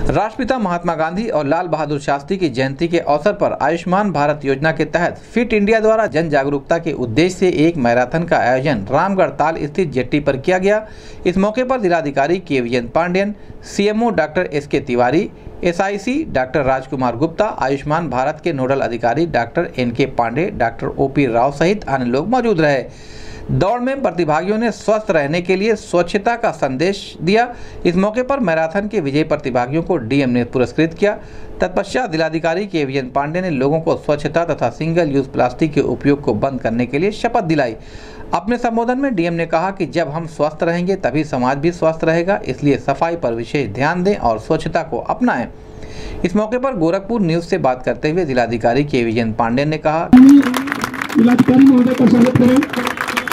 राष्ट्रपिता महात्मा गांधी और लाल बहादुर शास्त्री की जयंती के अवसर पर आयुष्मान भारत योजना के तहत फिट इंडिया द्वारा जन जागरूकता के उद्देश्य से एक मैराथन का आयोजन रामगढ़ ताल स्थित जेट्टी पर किया गया। इस मौके पर जिलाधिकारी K Pandian, CMO doctor SK Tiwari, SIC doctor Rajkumar Gupta, Ayushman Bharat के नोडल अधिकारी doctor NK Pandey, doctor OP Rao सहित अन्य लोग मौजूद रहे। दौड़ में प्रतिभागियों ने स्वस्थ रहने के लिए स्वच्छता का संदेश दिया। इस मौके पर मैराथन के विजयी प्रतिभागियों को डीएम ने पुरस्कृत किया। तत्पश्चात जिलाधिकारी के पांडे ने लोगों को स्वच्छता तथा सिंगल यूज प्लास्टिक के उपयोग को बंद करने के लिए शपथ दिलाई। अपने संबोधन में डीएम ने कहा कि जब हम स्वस्थ रहेंगे तभी समाज भी स्वस्थ रहेगा, इसलिए सफाई पर विशेष ध्यान दें और स्वच्छता को अपनाएं। इस मौके पर गोरखपुर न्यूज से बात करते हुए जिलाधिकारी के पांडे ने कहा, जिलाधिकारी महोदय का स्वागत करें।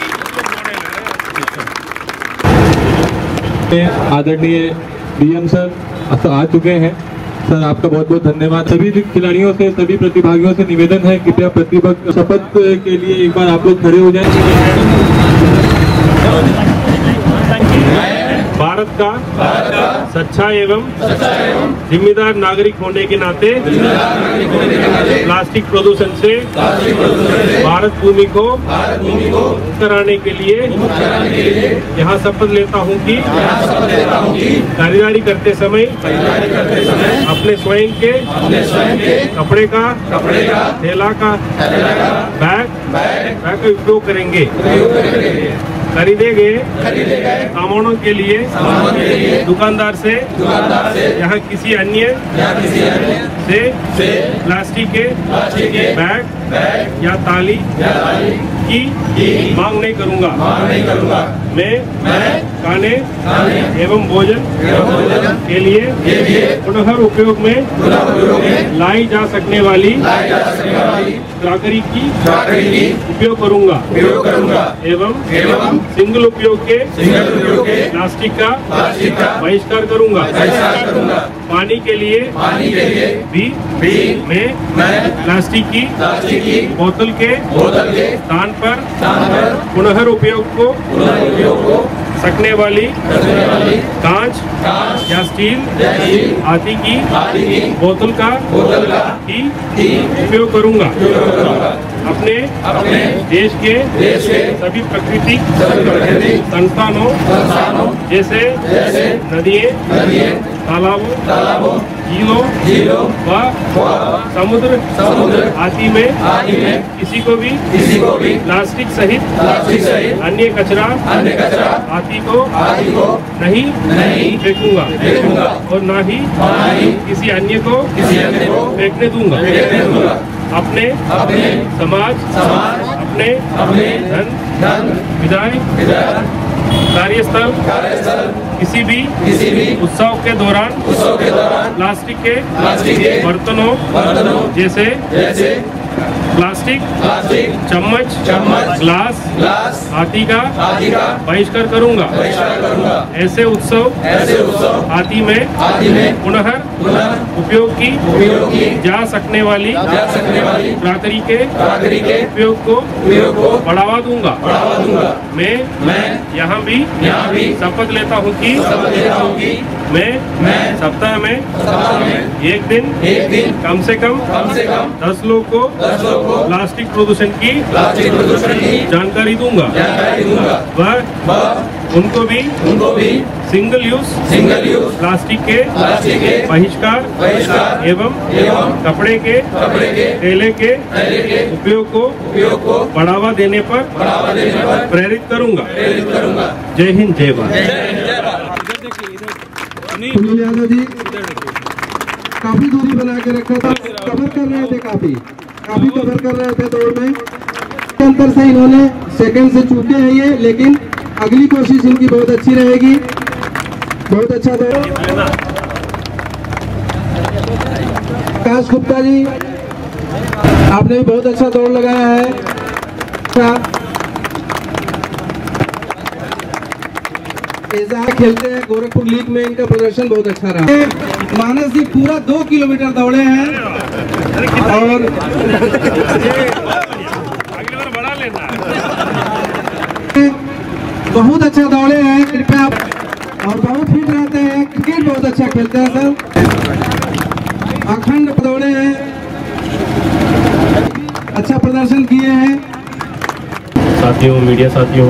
आदरणीय डीएम सर आ चुके हैं। सर आपका बहुत बहुत धन्यवाद। सभी खिलाड़ियों से, सभी प्रतिभागियों से निवेदन है कृपया प्रतिभा शपथ के लिए एक बार आप लोग खड़े हो जाएं। भारत का सच्चा एवं जिम्मेदार नागरिक होने के नाते प्लास्टिक प्रदूषण से भारत भूमि को कराने के लिए यहाँ शपथ लेता हूँ कि खरीदारी करते समय अपने स्वयं के कपड़े का थैला का बैग का उपयोग करेंगे। खरीदे गए सामानों के लिए दुकानदार से यहाँ किसी अन्य से प्लास्टिक के बैग या ताली की मांग नहीं करूँगा। मैं खाने एवं भोजन के लिए पुनः उपयोग में लाई जा सकने वाली क्रॉकरी की उपयोग करूँगा एवं सिंगल उपयोग के प्लास्टिक का बहिष्कार करूँगा। पानी के लिए भी मैं प्लास्टिक की बोतल के स्थान पर पुनः उपयोग को सकने वाली कांच या स्टील आदि की बोतल का ही उपयोग करूँगा। अपने देश के सभी प्राकृतिक संस्थानों जैसे नदियों, तालाबों, झीलों व समुद्र आदि में किसी को भी प्लास्टिक सहित अन्य कचरा आदि को नहीं फेंकूंगा और न ही किसी अन्य को फेंकने दूंगा। अपने समाज अपने धन विदाई कार्यस्थल किसी भी उत्सव के दौरान प्लास्टिक के बर्तनों जैसे प्लास्टिक चम्मच ग्लास आदि का बहिष्कार करूंगा। ऐसे उत्सव आदि में पुनः उपयोग की जा सकने वाली क्रॉकरी के उपयोग को बढ़ावा दूंगा। मैं यहाँ भी शपथ लेता हूँ कि मैं सप्ताह में एक दिन कम से कम 10 लोग को प्लास्टिक प्रदूषण की जानकारी दूंगा। वह उनको भी सिंगल यूज प्लास्टिक के बहिष्कार एवं कपड़े के थैले के उपयोग को बढ़ावा देने पर प्रेरित करूंगा। जय हिंद, जय भारत। सुनील यादव जी काफी दूरी बना के रखा था, कवर कर रहे थे, काफी कवर कर रहे थे दौड़ में। अंतर से इन्होंने सेकंड से चूके हैं ये, लेकिन अगली कोशिश इनकी बहुत अच्छी रहेगी। बहुत अच्छा दौड़। आकाश गुप्ता जी आपने भी बहुत अच्छा दौड़ लगाया है। खेलते हैं गोरखपुर लीग में, इनका प्रदर्शन बहुत अच्छा रहा। मानस जी पूरा 2 किलोमीटर दौड़े हैं और बहुत अच्छा दौड़े हैं। कृपया और बहुत फिट रहते हैं, क्रिकेट बहुत अच्छा खेलते हैं सर, अखंड दौड़े हैं, अच्छा प्रदर्शन किए हैं। साथियों, मीडिया साथियों,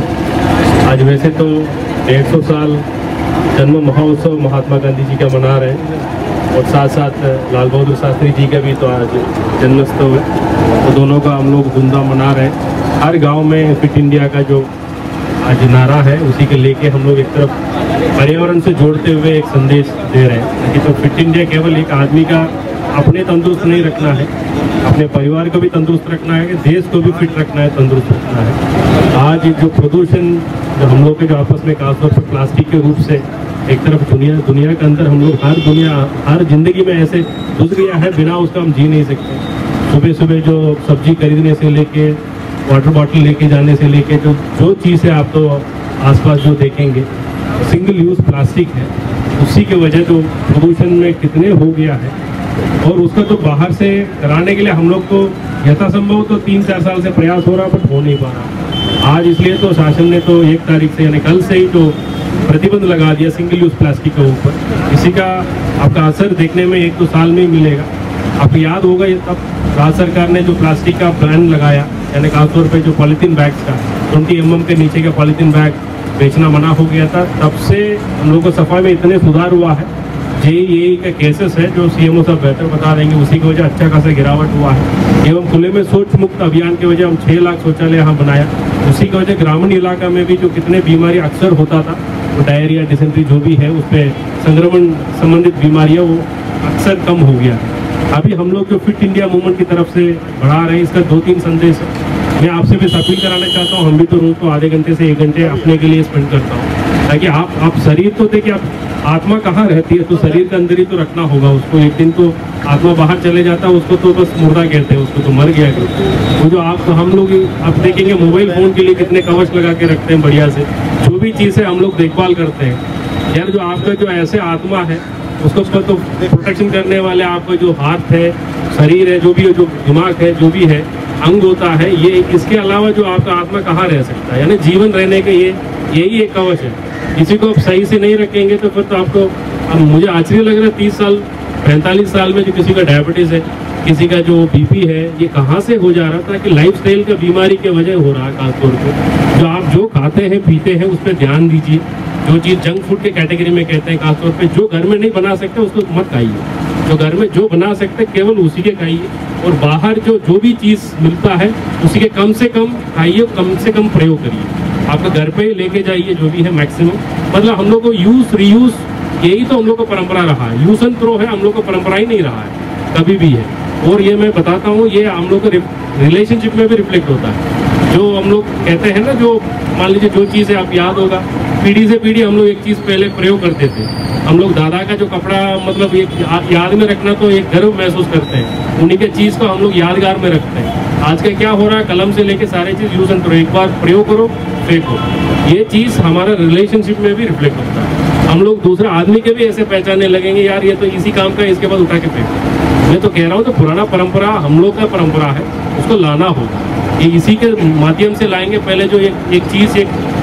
आज वैसे तो 150 साल जन्म महोत्सव महात्मा गांधी जी का मना रहे हैं और साथ साथ लाल बहादुर शास्त्री जी का भी तो आज जन्मोत्सव है, तो दोनों का हम लोग धूमधाम मना रहे हैं। हर गांव में फिट इंडिया का जो आज नारा है उसी के लेके हम लोग एक तरफ पर्यावरण से जोड़ते हुए एक संदेश दे रहे हैं कि तो फिट इंडिया केवल एक आदमी का अपने तंदुरुस्त नहीं रखना है, अपने परिवार को भी तंदुरुस्त रखना है, देश को भी फिट रखना है, तंदुरुस्त रखना है। आज जो प्रदूषण जो हम लोग के जो आपस में खासतौर पर प्लास्टिक के रूप से एक तरफ दुनिया के अंदर हम लोग हर जिंदगी में ऐसे घुस गया है, बिना उसका हम जी नहीं सकते। सुबह सुबह जो सब्जी खरीदने से लेके वाटर बॉटल लेके जाने से लेके जो चीज़ है आप तो आसपास जो देखेंगे सिंगल यूज़ प्लास्टिक है, उसी की वजह तो प्रदूषण में कितने हो गया है। और उसका तो बाहर से कराने के लिए हम लोग को यथासंभव तो 3-4 साल से प्रयास हो रहा बट हो नहीं पा रहा। आज इसलिए तो शासन ने तो 1 तारीख से यानी कल से ही तो प्रतिबंध लगा दिया सिंगल यूज़ प्लास्टिक के ऊपर। इसी का आपका असर देखने में 1-2 साल में ही मिलेगा। आपको याद होगा तब राज्य सरकार ने जो प्लास्टिक का बैन लगाया, यानी खासतौर पे जो पॉलीथीन बैग्स का 20 mm के नीचे का पॉलीथीन बैग बेचना मना हो गया था, तब से हम लोग को सफाई में इतने सुधार हुआ है। JEE का केसेस है जो CMO साहब बेहतर बता देंगे, उसी की वजह अच्छा खासा गिरावट हुआ है। एवं खुले में शौच मुक्त अभियान की वजह हम 6 लाख शौचालय यहाँ बनाया, उसी की वजह ग्रामीण इलाका में भी जो कितने बीमारी अक्सर होता था, वो डायरिया, डिसेंट्री जो भी है उस पर संक्रमण संबंधित बीमारियाँ वो अक्सर कम हो गया है। अभी हम लोग जो फिट इंडिया मूवमेंट की तरफ से बढ़ा रहे हैं, इसका 2-3 संदेश है। मैं आपसे भी अपील कराना चाहता हूँ, हम भी तो रोज को आधे घंटे से 1 घंटे अपने के लिए स्पेंड करता हूँ, ताकि आप शरीर तो देखिए, आप आत्मा कहाँ रहती है, तो शरीर के अंदर ही तो रखना होगा उसको। एक दिन तो आत्मा बाहर चले जाता है, उसको तो बस मुर्दा कहते हैं, उसको तो मर गया। वो जो हम लोग आप देखेंगे मोबाइल फ़ोन के लिए कितने कवच लगा के रखते हैं बढ़िया से, जो भी चीज़ है हम लोग देखभाल करते हैं। यार जो आपका जो ऐसे आत्मा है उसको तो प्रोटेक्शन करने वाले आपका जो हाथ है, शरीर है, जो भी जो दिमाग है, जो भी है अंग होता है, ये इसके अलावा जो आपका आत्मा कहाँ रह सकता है। यानी जीवन रहने के यही एक कवच है। किसी को आप सही से नहीं रखेंगे तो फिर तो आपको, अब मुझे आश्चर्य लग रहा है 30 साल 45 साल में जो किसी का डायबिटीज़ है, किसी का जो BP है, ये कहाँ से हो जा रहा था कि लाइफस्टाइल का बीमारी की वजह हो रहा है। खासतौर पर जो आप जो खाते हैं पीते हैं उस पर ध्यान दीजिए। जो चीज़ जंक फूड के कैटेगरी में कहते हैं, खासतौर पे जो घर में नहीं बना सकते उसको मत खाइए, जो घर में जो बना सकते केवल उसी के खाइए। और बाहर जो भी चीज़ मिलता है उसी के कम से कम खाइए, कम से कम प्रयोग करिए। आपका घर पे लेके जाइए जो भी है मैक्सिमम, मतलब हम लोग को यूज़ रीयूज़ यही तो हम लोग को परंपरा रहा है। यूज एंड थ्रो है, हम लोग को परंपरा ही नहीं रहा है कभी भी है। और ये मैं बताता हूँ, ये हम लोग के रिलेशनशिप में भी रिफ्लेक्ट होता है। जो हम लोग कहते हैं ना, जो मान लीजिए जो चीज़ है, आप याद होगा पीढ़ी से पीढ़ी हम लोग एक चीज़ पहले प्रयोग करते थे। हम लोग दादा का जो कपड़ा मतलब एक याद में रखना तो एक गर्व महसूस करते हैं, उन्हीं के चीज़ को हम लोग यादगार में रखते हैं। आज का क्या हो रहा है, कलम से लेके सारे चीज़ यूज एंड थ्रो, एक बार प्रयोग करो फेंको। ये चीज़ हमारा रिलेशनशिप में भी रिफ्लेक्ट होता है। हम लोग दूसरा आदमी के भी ऐसे पहचानने लगेंगे, यार ये तो इसी काम का, इसके बाद उठा के फेंको। मैं तो कह रहा हूँ, तो पुराना परंपरा हम लोग का परंपरा है, उसको लाना होगा। ये इसी के माध्यम से लाएंगे। पहले जो एक चीज़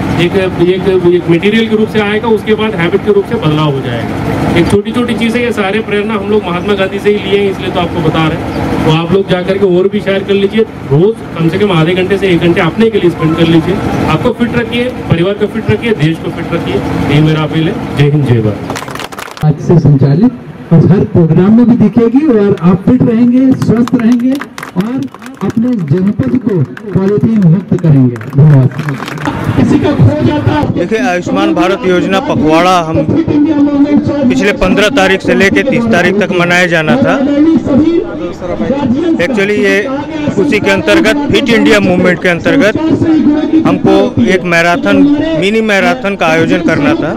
एक मटेरियल के रूप से आएगा, उसके बाद हैबिट के रूप से बदलाव हो जाएगा। एक छोटी छोटी चीज़ें, ये सारे प्रेरणा हम लोग महात्मा गांधी से ही लिए हैं, इसलिए तो आपको बता रहे हैं। तो आप लोग जा करके और भी शेयर कर लीजिए, रोज़ कम से कम आधे घंटे से 1 घंटे अपने के लिए स्पेंड कर लीजिए। आपको फिट रखिए, परिवार को फिट रखिए, देश को फिट रखिए, ये मेरा अपील है। जय हिंद, जय भारत। आज से संचालित और हर प्रोग्राम में भी दिखेगी और आप फिट रहेंगे, स्वस्थ रहेंगे और अपने जनपद को पॉलिथीन मुक्त करेंगे। धन्यवाद। किसी का खो जाता। देखिए, आयुष्मान भारत योजना पखवाड़ा हम पिछले 15 तारीख से लेकर 30 तारीख तक मनाया जाना था। एक्चुअली ये उसी के अंतर्गत फिट इंडिया मूवमेंट के अंतर्गत हमको एक मैराथन, मिनी मैराथन का आयोजन करना था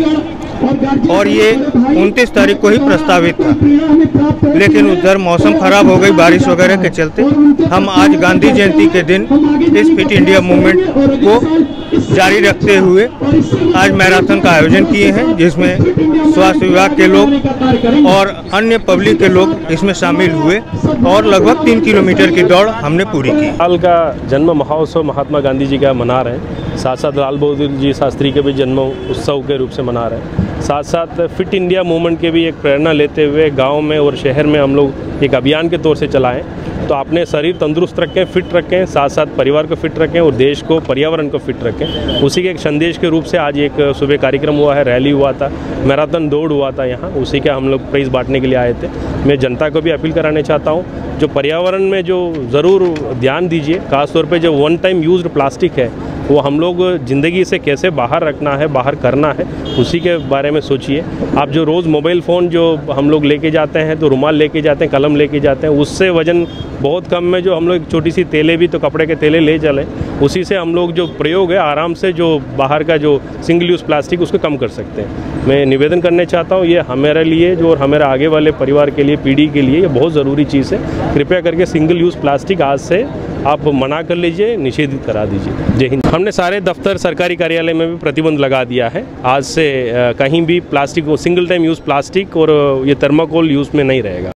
और ये 29 तारीख को ही प्रस्तावित था, लेकिन उधर मौसम खराब हो गई बारिश वगैरह के चलते हम आज गांधी जयंती के दिन इस फिट इंडिया मूवमेंट को जारी रखते हुए आज मैराथन का आयोजन किए हैं, जिसमें स्वास्थ्य विभाग के लोग और अन्य पब्लिक के लोग इसमें शामिल हुए और लगभग 3 किलोमीटर की दौड़ हमने पूरी की। हाल का जन्म महोत्सव महात्मा गांधी जी का मना रहे हैं। साथ साथ लाल बहादुर जी शास्त्री के भी जन्म उत्सव के रूप से मना रहे हैं। साथ साथ फिट इंडिया मूवमेंट के भी एक प्रेरणा लेते हुए गांव में और शहर में हम लोग एक अभियान के तौर से चलाएं। तो अपने शरीर तंदुरुस्त रखें, फिट रखें, साथ साथ परिवार को फिट रखें और देश को, पर्यावरण को फिट रखें। उसी के एक संदेश के रूप से आज एक सुबह कार्यक्रम हुआ है, रैली हुआ था, मैराथन दौड़ हुआ था यहाँ, उसी का हम लोग प्राइज़ बांटने के लिए आए थे। मैं जनता को भी अपील कराने चाहता हूँ, जो पर्यावरण में जो ज़रूर ध्यान दीजिए, खासतौर पे जो वन टाइम यूज्ड प्लास्टिक है वो हम लोग ज़िंदगी से कैसे बाहर रखना है, बाहर करना है, उसी के बारे में सोचिए। आप जो रोज़ मोबाइल फ़ोन जो हम लोग लेके जाते हैं, तो रुमाल लेके जाते हैं, कलम लेके जाते हैं, उससे वज़न बहुत कम में जो हम लोग छोटी सी तेलें भी तो कपड़े के तेलें ले चलें, उसी से हम लोग जो प्रयोग है आराम से जो बाहर का जो सिंगल यूज़ प्लास्टिक उसको कम कर सकते हैं। मैं निवेदन करने चाहता हूँ, ये हमारे लिए जो और हमारे आगे वाले परिवार के लिए, पीढ़ी के लिए ये बहुत ज़रूरी चीज़ है। कृपया करके सिंगल यूज़ प्लास्टिक आज से आप मना कर लीजिए, निषेधित करा दीजिए। जय हिंद। हमने सारे दफ्तर, सरकारी कार्यालय में भी प्रतिबंध लगा दिया है। आज से कहीं भी plastic, single time use plastic और ये थर्माकोल यूज़ में नहीं रहेगा।